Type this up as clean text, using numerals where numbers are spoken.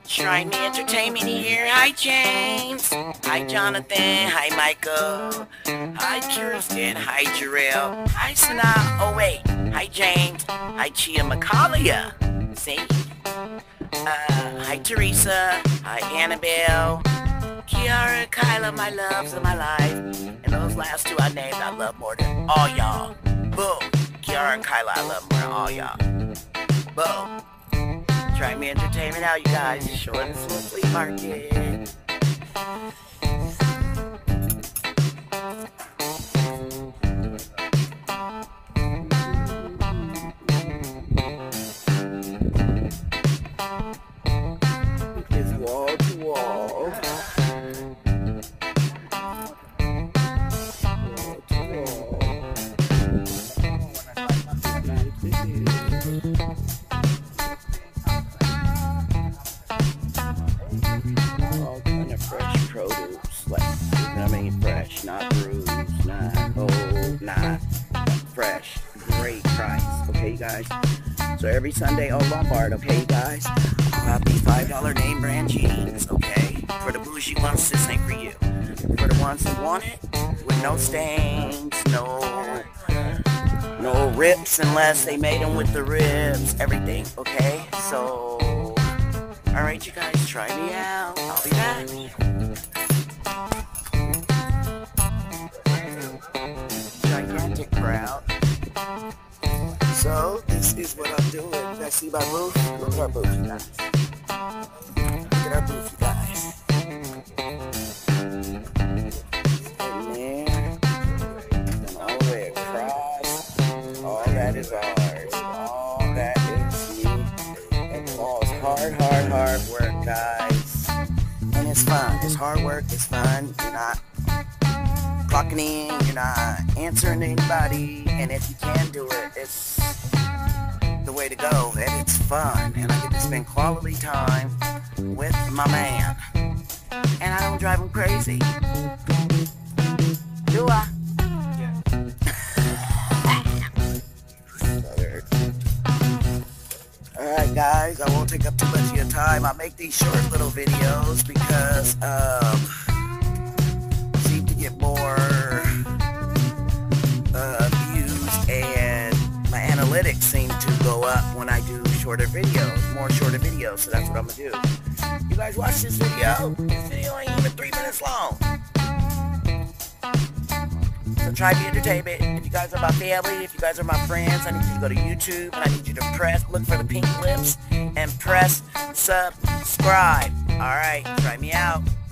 Try Me Entertainment here. Hi, James. Hi, Jonathan. Hi, Michael. Hi, Kirsten. Hi, Jarrell. Hi, Sanaa. Oh, wait. Hi, James. Hi, Chia Macaulay. See? Hi, Teresa. Hi, Annabelle. Kiara, Kyla, my loves of my life. And those last two I named, I love more than all y'all. Boom. Kiara and Kyla, I love more than all y'all. Boom. Try Me Entertainment out, you guys. Short and smooth flea market. It's wall to wall. All kind of fresh produce, like, I mean fresh, not bruised, not old, not fresh. Great price, okay, you guys? So every Sunday on Lombard, okay, you guys? I'll have these $5 name brand jeans, okay? For the bougie ones, this ain't for you. For the ones that want it, with no stains, no rips, unless they made them with the ribs, everything, okay? So, alright, you guys, try me out. I'll be back. Gigantic crowd. So, this is what I'm doing. You guys see my booth? Look at our booth, you guys. Look at our booth, you guys. And there. And all the way across. All that is ours. All that is me. It falls hard work, guys. And it's fun. It's hard work. It's fun. You're not clocking in. You're not answering anybody. And if you can do it, it's the way to go. And it's fun. And I get to spend quality time with my man. And I don't drive him crazy. Do I? Alright guys, I won't take up too much of your time. I make these short little videos because seem to get more views, and my analytics seem to go up when I do shorter videos, more shorter videos, so that's what I'm gonna do. You guys watch this video? This video ain't even 3 minutes long. So try Me Entertainment. If you guys are my family, if you guys are my friends, I need you to go to YouTube, and I need you to look for the pink lips, and press subscribe. Alright, try me out.